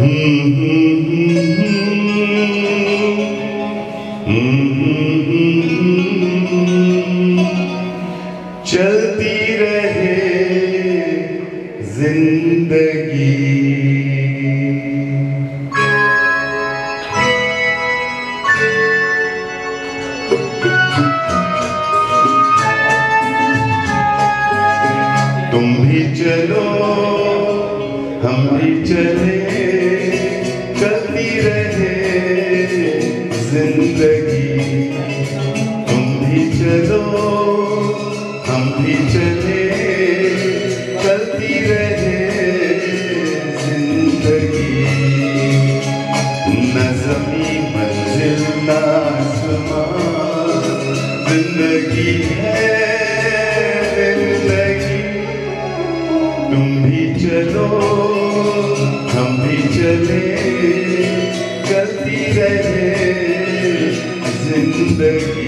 चलती रहे जिंदगी। तुम भी चलो हम भी चले, चलती रहे जिंदगी। तुम भी चलो हम भी चले, चलती रहे जिंदगी। न ज़मीं मंजिल न आसमां, जिंदगी है जिंदगी। तुम भी चलो हम भी चले, चलती रहे जिंदगी।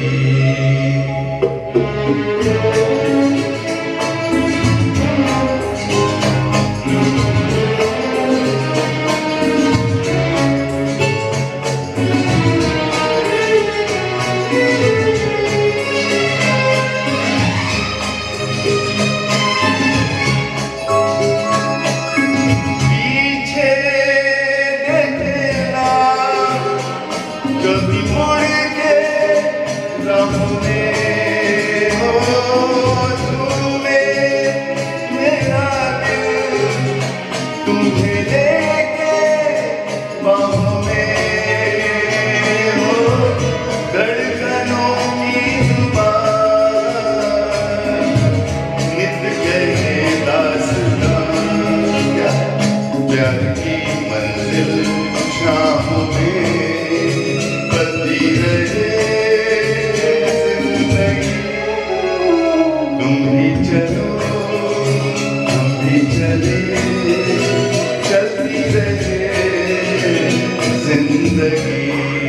कभी मुड़ के राहों में हो झूमे मेरा दिल, तुम्हें लेके बाहों में हो धड़कनों की जुबान, नित कहे दास्तां। प्यार की मंजिल शाम में बदली रहे जिंदगी। तुम भी चलो हम भी चले, चलती रहे जिंदगी।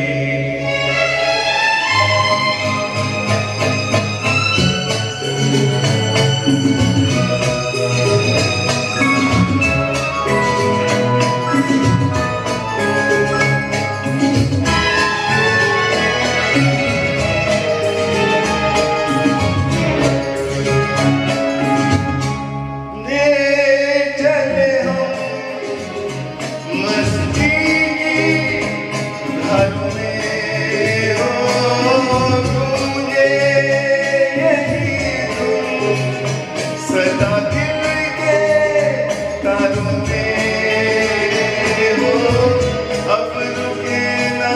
सदा दिल के तारों में हो अब रुके ना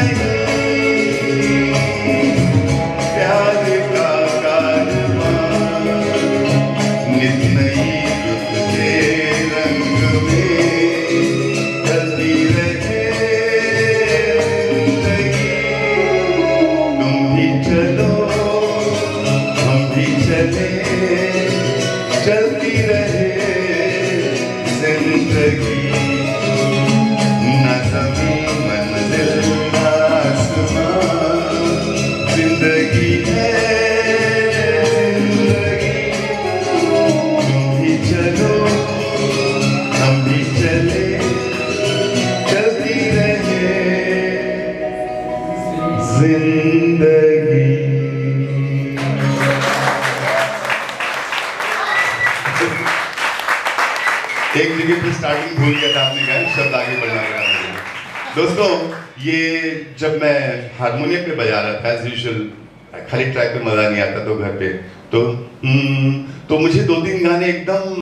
कहीं, प्यार का कारवां नित नई रुत के रंग में चलती रहे जिंदगी। तुम भी चलो हम भी चले, चलती रहे जिंदगी। न ज़मीं मंजिल न आसमां, जिंदगी है जिंदगी। तुम भी चलो हम भी चले, चलती रहे जिंदगी। एक जगह पे स्टार्टिंग भूल गया था, आपने कहा शब्द आगे बढ़ना पड़ा। दोस्तों ये जब मैं हारमोनियम पे बजा रहा था एज यूजुअल, खाली ट्रैक पे मजा नहीं आता तो घर पे तो मुझे 2-3 गाने एकदम